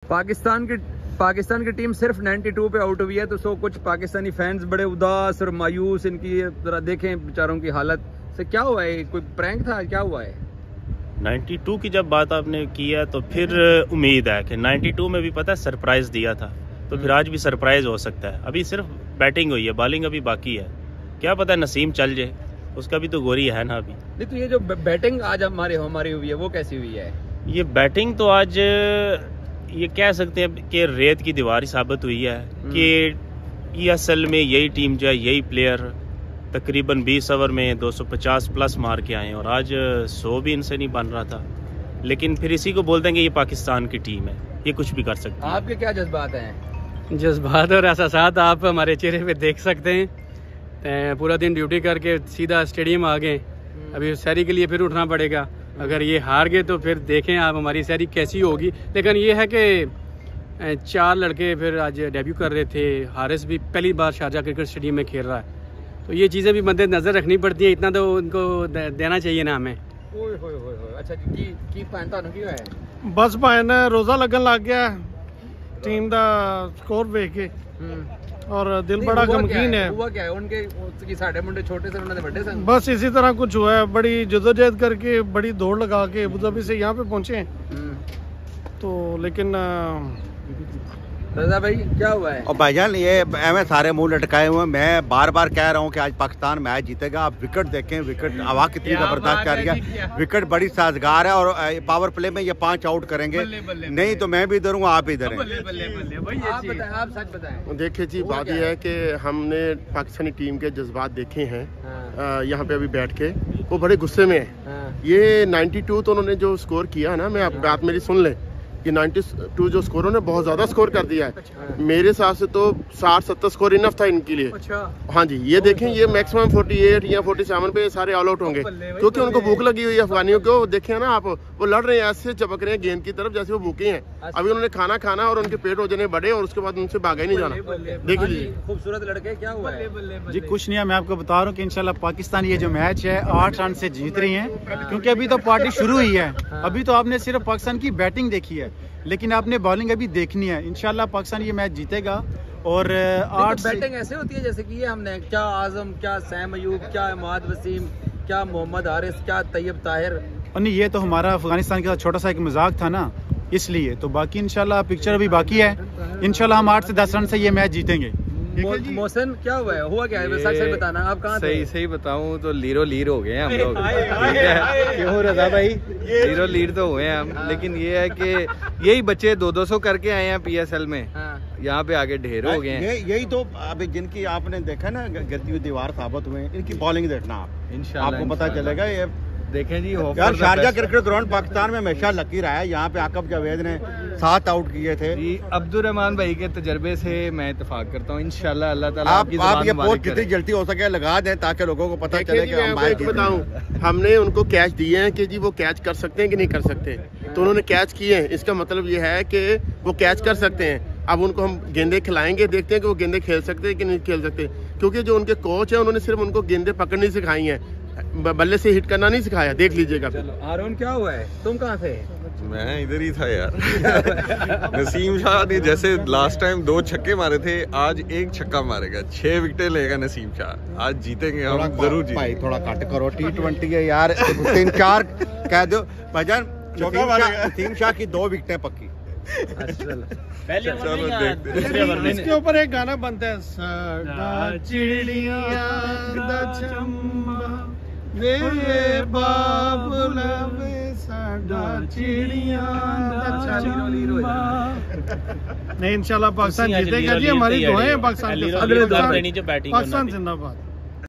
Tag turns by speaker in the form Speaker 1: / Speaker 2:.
Speaker 1: पाकिस्तान की टीम सिर्फ 92 पे आउट हुई है, तो सो कुछ पाकिस्तानी फैंस बड़े उदास और मायूस, इनकी जरा देखें बेचारों की हालत से। क्या हुआ है, कोई प्रैंक था, क्या हुआ है?
Speaker 2: 92 की जब बात आपने की है तो फिर उम्मीद है कि 92 में भी पता है सरप्राइज दिया था, तो फिर आज भी सरप्राइज हो सकता है। अभी सिर्फ बैटिंग हुई है, बॉलिंग अभी बाकी है, क्या पता नसीम चल जाए, उसका भी तो गोरी है ना अभी।
Speaker 1: नहीं तो ये जो बैटिंग आज हमारी हुई है वो कैसी हुई है?
Speaker 2: ये बैटिंग तो आज ये कह सकते हैं कि रेत की दीवार ही साबित हुई है कि ये असल में यही टीम जो है, यही प्लेयर तकरीबन 20 ओवर में 250 प्लस मार के आए और आज 100 भी इनसे नहीं बन रहा था। लेकिन फिर इसी को बोलते हैं कि ये पाकिस्तान की टीम है, ये कुछ भी कर सकती है।
Speaker 1: आपके क्या जज्बात हैं?
Speaker 3: जज्बात और एहसासात आप हमारे चेहरे पे देख सकते हैं। पूरा दिन ड्यूटी करके सीधा स्टेडियम आ गए, अभी सैरी के लिए फिर उठना पड़ेगा। अगर ये हार गए तो फिर देखें आप हमारी सैरी कैसी होगी। लेकिन ये है कि 4 लड़के फिर आज डेब्यू कर रहे थे, हारिस भी पहली बार शारजा क्रिकेट स्टेडियम में खेल रहा है, तो ये चीज़ें भी मद्देनजर रखनी पड़ती है। इतना तो उनको देना चाहिए ना हमें।
Speaker 1: अच्छा की पान क्यों है?
Speaker 4: बस भान रोज़ा लगन लग गया टीम का स्कोर देख के और दिल बड़ा गमगीन है।
Speaker 1: हुआ क्या है उनके साढ़े मुंडे छोटे से उन्होंने बड़े सन?
Speaker 4: बस इसी तरह कुछ हुआ है, बड़ी जदोजहद करके बड़ी दौड़ लगा के अबू धाबी से यहाँ पे पहुंचे तो। लेकिन
Speaker 1: रजा भाई क्या हुआ है?
Speaker 5: और भाईजान ये एवं सारे मुंह लटकाए हुए हैं। मैं बार बार कह रहा हूँ कि आज पाकिस्तान मैच जीतेगा। आप विकेट देखें, विकेट हवा कितनी जबरदस्त कर रही है, विकेट बड़ी साजगार है और पावर प्ले में ये 5 आउट करेंगे। नहीं तो मैं भी इधर हूँ, आप इधर हैं।
Speaker 1: आप सच बताएं।
Speaker 6: देखिए जी, बात यह है कि हमने पाकिस्तानी टीम के जज्बात देखे हैं यहाँ पे अभी बैठ के, वो बड़े गुस्से में है। ये 92 तो उन्होंने जो स्कोर किया है ना, मैं आप बात मेरी सुन लें, कि 92 जो स्कोर उन्होंने बहुत ज्यादा स्कोर कर दिया है। मेरे हिसाब से तो 60-70 स्कोर इनफ था इनके लिए। हाँ जी, ये देखें, ये मैक्सिमम 48 या 47 पे सारे ऑल आउट होंगे, क्योंकि उनको भूख लगी हुई है अफगानियों को। देखें ना आप, वो लड़ रहे हैं, ऐसे चपक रहे हैं गेंद की तरफ जैसे वो भूखे हैं। अभी उन्होंने खाना खाना और उनके पेट हो जाने बड़े और उसके बाद उनसे भागा ही नहीं जाना। देख लीजिए
Speaker 1: खूबसूरत लड़के, क्या हुआ है?
Speaker 7: जी कुछ नहीं है, मैं आपको बता रहा हूँ कि इंशाल्लाह पाकिस्तान ये जो मैच है 8 रन से जीत रही है, क्योंकि अभी तो पार्टी शुरू हुई है। अभी तो आपने सिर्फ पाकिस्तान की बैटिंग देखी है, लेकिन आपने बॉलिंग अभी देखनी है। इंशाल्लाह पाकिस्तान ये मैच जीतेगा। और 8
Speaker 1: बैटिंग ऐसे होती है जैसे कि ये हमने क्या आजम, क्या सैम अयूब, क्या इमाद वसीम, क्या मोहम्मद हारिस, क्या तैयब ताहिर।
Speaker 7: और नहीं, ये तो हमारा अफगानिस्तान के साथ छोटा सा एक मजाक था ना, इसलिए। तो बाकी इंशाल्लाह पिक्चर अभी बाकी है, इंशाल्लाह हम 8 से 10 रन से ये मैच जीतेंगे।
Speaker 1: मोहसिन क्या हुआ है, हुआ क्या है? सच बताना, आप कहाँ थे?
Speaker 8: सही बताऊं तो लीर हो गए हैं हम लोग। क्यों रजा भाई, लीर तो हुए हैं हम, लेकिन ये है कि यही बच्चे 200 करके आए हैं PSL में, यहाँ पे आगे ढेर हो गए हैं।
Speaker 5: यही तो अभी जिनकी आपने देखा ना गिरती हुई दीवार साबित हुए, इनकी बॉलिंग देखना आप, इंशाल्लाह आपको पता चलेगा। ये
Speaker 8: देखें जी,
Speaker 5: यार शारजा क्रिकेट ग्राउंड पाकिस्तान में हमेशा लकी रहा है। यहाँ पे आकब जावेद ने 7 आउट किए थे।
Speaker 8: अब्दुल रहमान भाई के तजर्बे से मैं इत्तेफाक करता हूँ, इंशाल्लाह अल्लाह ताला
Speaker 5: आप ये पोस्ट जितनी जल्दी हो सके लगा दें ताकि लोगों को पता चले कि हम मैच
Speaker 6: बताऊं, हमने उनको कैच दिए हैं कि जी वो कैच कर सकते हैं कि नहीं कर सकते, तो उन्होंने कैच किए हैं। इसका मतलब ये है कि वो कैच कर सकते हैं। अब उनको हम गेंदे खिलाएंगे, देखते हैं कि वो गेंदे खेल सकते हैं कि नहीं खेल सकते, क्योंकि जो उनके कोच है उन्होंने सिर्फ उनको गेंदे पकड़नी सिखाई है, बल्ले से हिट करना नहीं सिखाया। देख लीजिएगा।
Speaker 1: आरोन क्या हुआ है, तुम कहाँ थे?
Speaker 9: मैं इधर ही था यार। नसीम शाह ने जैसे लास्ट टाइम 2 छक्के मारे थे, आज 1 छक्का मारेगा, 6 विकेटें लेगा नसीम शाह। आज जीतेंगे हम, जरूर जीतेंगे।
Speaker 5: भाई थोड़ा कट करो, T20 है यार, 3-4 कह दो भाईजान। नसीम शाह की 2 विकेटें पक्की।
Speaker 9: चलो देखते हैं।
Speaker 4: इसके ऊपर एक गाना बनता है, साडा चिड़िया दा चंबा वे बाबुल वे साडा चिड़िया दा चंबा। नहीं, इंशाल्लाह पाकिस्तान जीतेगा जी, हमारी दुआएं पाकिस्तान के साथ। पाकिस्तान जिंदाबाद।